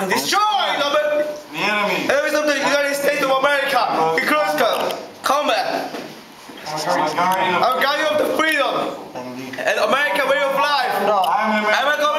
and destroy the enemy. enemies of the United States of America. Combat. I'm guardian of the freedom and American way of life. I'm American